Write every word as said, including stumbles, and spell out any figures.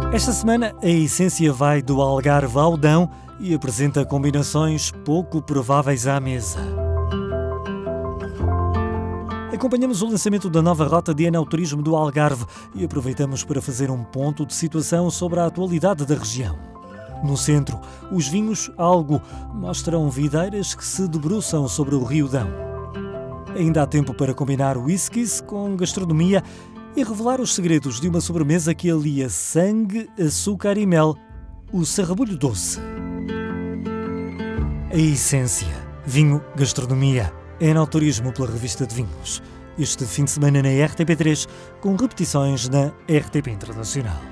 Esta semana a Essência vai do Algarve ao Dão e apresenta combinações pouco prováveis à mesa. Acompanhamos o lançamento da nova rota de enoturismo do Algarve e aproveitamos para fazer um ponto de situação sobre a atualidade da região. No centro, os vinhos Algo mostram videiras que se debruçam sobre o Rio Dão. Ainda há tempo para combinar whiskies com gastronomia e revelar os segredos de uma sobremesa que alia sangue, açúcar e mel, o sarrabulho doce. A Essência. Vinho, gastronomia, enoturismo pela revista de vinhos. Este fim de semana na R T P três, com repetições na R T P Internacional.